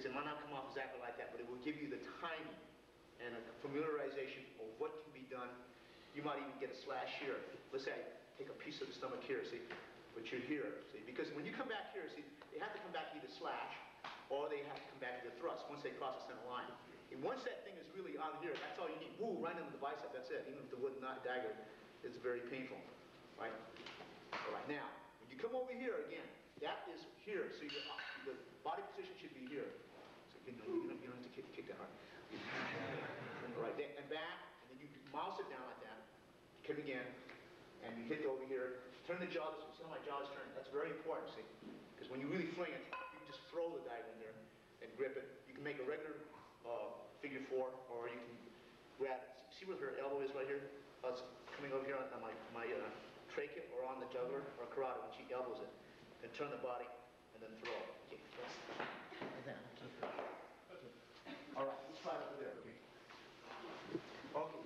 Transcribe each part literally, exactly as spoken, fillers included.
it might not come off exactly like that, but it will give you the timing and a familiarization of what can be done. You might even get a slash here. Let's say I take a piece of the stomach here, see, but you're here, see, because when you come back here, see, they have to come back either slash, or they have to come back to the thrust once they cross the center line. And once that thing is really on here, that's all you need. Woo, right into the bicep, that's it. Even if the wooden dagger is very painful, right? All right, now, when you come over here again, that is here, so your, the body position should be here. So you, know, you, don't, you don't have to kick, kick that hard. All right, then, and back, and then you mouse it down like that. Come again, and you hit over here. Turn the jaw, see how my jaw's turned? That's very important, see? Because when you really fling it, you can just throw the dagger in there and grip it. You can make a regular uh, figure four, or you can grab it. See where her elbow is right here? Uh, it's coming over here on, on my, my uh, trachea, or on the jugular, or carotid when she elbows it. And turn the body, and then throw it. Okay, like that. All right, let's try it over there. Okay.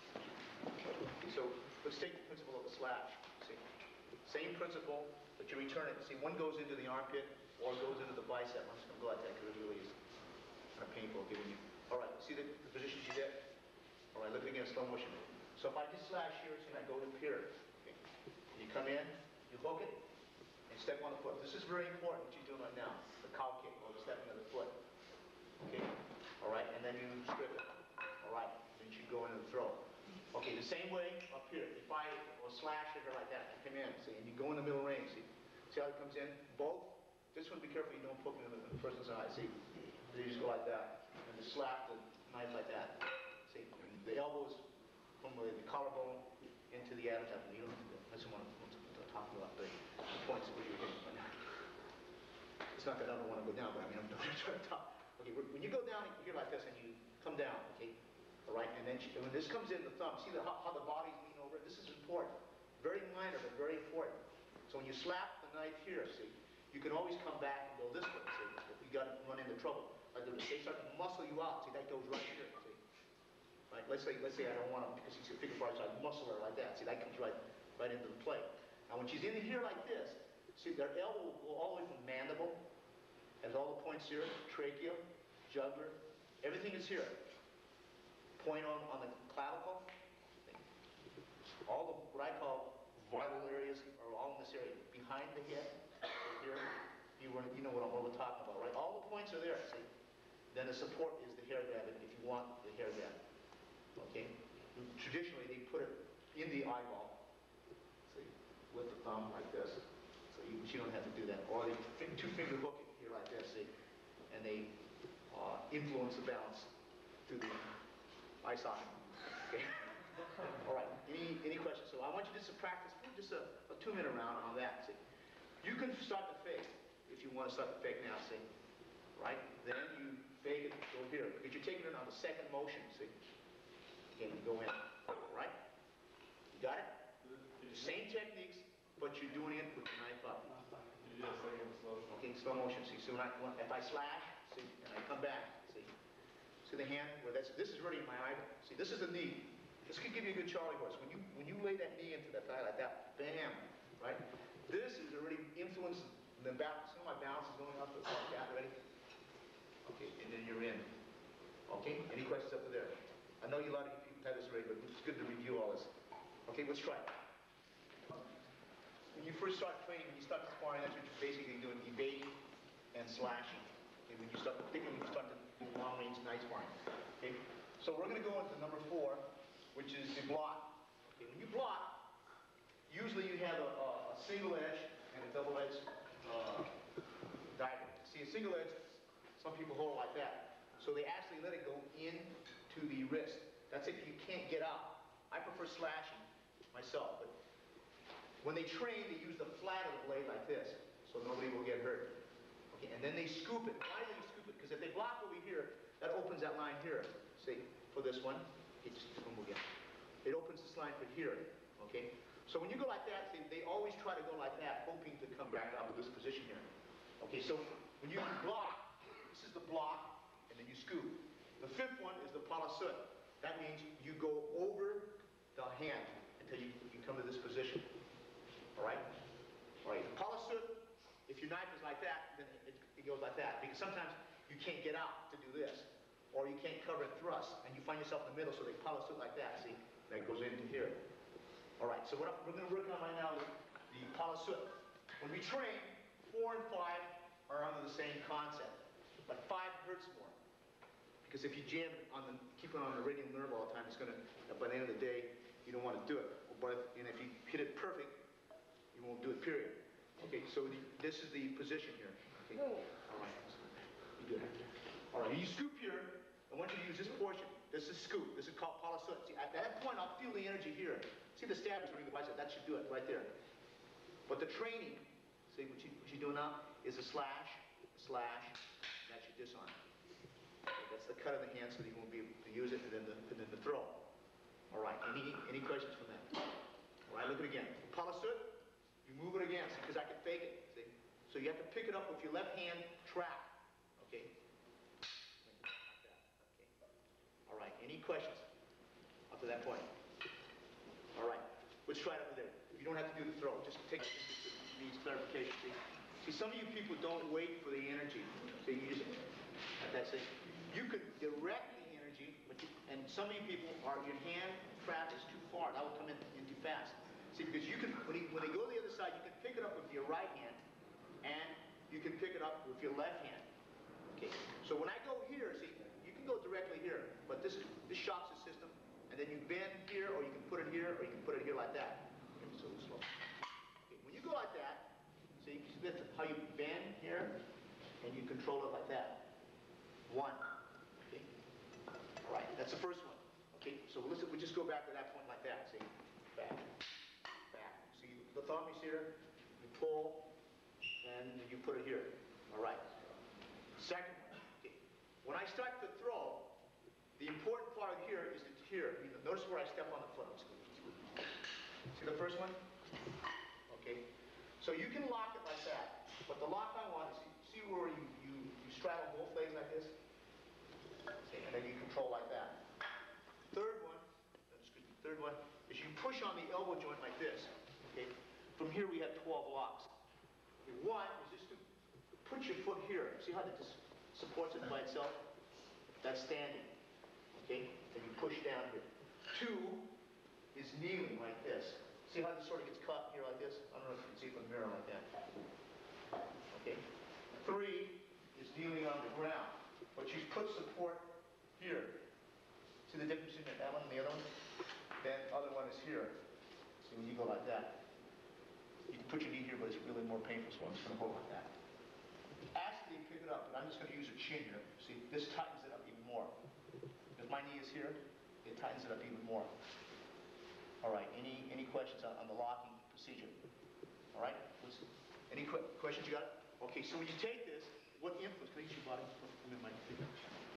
Okay. So let's take the principle of the slash. See, same principle, but you return it. See, one goes into the armpit, or goes into the bicep. I'm just going to go like that because it really is kind of painful giving you. All right, see the, the position she did? All right, look again, slow motion. So if I just slash here, see, I go to here. Okay. You come in, you hook it, and step on the foot. This is very important what you're doing right now, the cow kick, or the stepping of the foot. Okay? All right, and then you strip it. All right, then you go in and throw. Okay, the same way up here. If I will slash it or like that, you come in, see, and you go in the middle range, see? See how it comes in? Both. This one, be careful you don't poke it in the person's eye, see? You just go like that, and just slap the knife like that. See? And the elbows from the, the collarbone into the Adam's apple. You don't have to do it. That's what I'm talking about, the, the points where you're hitting right now. It's not that I don't want to go down, but I mean, I'm trying to talk. Okay, when you go down here like this and you come down, okay, all right, and then she, when this comes in the thumb, see the, how, how the body's leaning over it? This is important. Very minor, but very important. So when you slap the knife here, see, you can always come back and go this way, see, if you got to run into trouble. Like if they start to muscle you out, see, that goes right here, see. Right? Let's say, let's say I don't want him because he's a figure four, so I muscle her like that. See, that comes right, right into the plate. Now, when she's in here like this, see, their elbow will go all the way from mandible, has all the points here, trachea, jugular, everything is here. Point on, on the clavicle. All the, what I call vital areas are all in this area. Behind the head, here, you, were, you know what I'm what we're talking about, right? All the points are there, see? Then the support is the hair grab, if you want the hair grab. Okay? Traditionally, they put it in the eyeball, see, with the thumb like this. So you, you don't have to do that. Or they two finger hook it here like this, see, and they uh, influence the balance through the eye socket. Okay? All right. Any any questions? So I want you just to practice just a, a two minute round on that. See, you can start the fake if you want to start the fake now. See, right? Then you fake it. Go here because you're taking it on the second motion. See. Okay, you go in. Right? You got it? Same techniques, but you're doing it with the knife up. Okay, slow motion. See, so when I, when, if I slash, see, and I come back, see, see the hand where that's. This is really my eyeball. See, this is the knee. This could give you a good Charlie horse. When you when you lay that knee into the thigh like that, bam, right? This is already influencing the balance. Some of my balance is going up like that. Ready? Okay, and then you're in. Okay. Any questions up to there? I know you a lot of you people have this already, but it's good to review all this. Okay, let's try it. When you first start training, when you start sparring, that's what you're basically doing, evading and slashing. Okay, when you start, particularly when you start to do long-range knife sparring. Okay, so we're going to go into number four, which is the block. Okay, when you block, usually you have a, a, a single edge and a double edge uh, dagger. See, a single edge, some people hold it like that. So they actually let it go in to the wrist. That's if you can't get out. I prefer slashing myself, but when they train, they use the flat of the blade like this, so nobody will get hurt. Okay, and then they scoop it. Why do they scoop it? Because if they block over here, that opens that line here. See, for this one, okay, just one more again. It opens this line for here. Okay, so when you go like that, see, they always try to go like that, hoping to come back out of this position here. Okay, so when you block, this is the block, and then you scoop. The fifth one is the palasut. That means you go over the hand until you, you come to this position. All right? All right. The palasut, if your knife is like that, then it, it goes like that. Because sometimes you can't get out to do this. Or you can't cover and thrust, and you find yourself in the middle, so they pile it like that, see? That goes into here. All right, so what I'm, we're going to work on right now is the palisut. When we train, four and five are under the same concept, but five hurts more. Because if you jam on the, keep it on the radial nerve all the time, it's going to, by the end of the day, you don't want to do it. But if, and if you hit it perfect, you won't do it, period. Okay, so the, this is the position here. Okay. All right, you good. All right, you scoop here. I want you to use this portion. This is scoop. This is called palisut. See, at that point, I'll feel the energy here. See the stab is ring the bicep. That should do it right there. But the training, see what, you, what you're doing now is a slash, slash. That's your disarm. Okay, that's the cut of the hand so that you won't be able to use it, and then the, and then the throw. All right. Any any questions from that? All right. Look at it again. Palisut. You move it again, because I can fake it. See? So you have to pick it up with your left hand trap. Okay. All right, any questions up to that point? All right, let's try it over there. You don't have to do the throw, just take these clarification. See, see, some of you people don't wait for the energy, so you use it. That's it. You could direct the energy, but you, and some of you people are, your hand trap is too far. That will come in, in too fast. See, because you can, when, he, when they go to the other side, you can pick it up with your right hand, and you can pick it up with your left hand. Okay, so when I go here, see, you can go directly here, but this is this shocks the system, and then you bend here, or you can put it here, or you can put it here like that. Okay, so slow. Okay, when you go like that, see, you see how you bend here, and you control it like that. One. Okay. All right, that's the first one. Okay, so listen, we just go back to that point like that. See, back, back. See, the thumb is here. You pull, and you put it here. All right. Second one. Okay. When I start to throw, the important part here is to here. Notice where I step on the foot. See the first one? Okay. So you can lock it like that, but the lock I want is, see where you, you, you straddle both legs like this? Okay, and then you control like that. Third one, excuse me, third one is you push on the elbow joint like this. Okay. From here we have twelve locks. Okay. One is just to put your foot here. See how that just supports it by itself? That's standing. Okay? Then you push down here. Two is kneeling like this. See how this sort of gets caught here like this? I don't know if you can see it from the mirror like that. Okay? Three is kneeling on the ground. But you put support here. See the difference between that one and the other one? Then the other one is here. See when you go like that. You can put your knee here, but it's really more painful, so I'm just going to hold like that. Actually, pick it up, but I'm just going to use a chin here. See, this tightens it up even more. If my knee is here, it tightens it up even more. All right, any any questions on, on the locking procedure? All right, Listen. Any qu questions you got? Okay, so when you take this, what influence, can I use your body? Let me- my-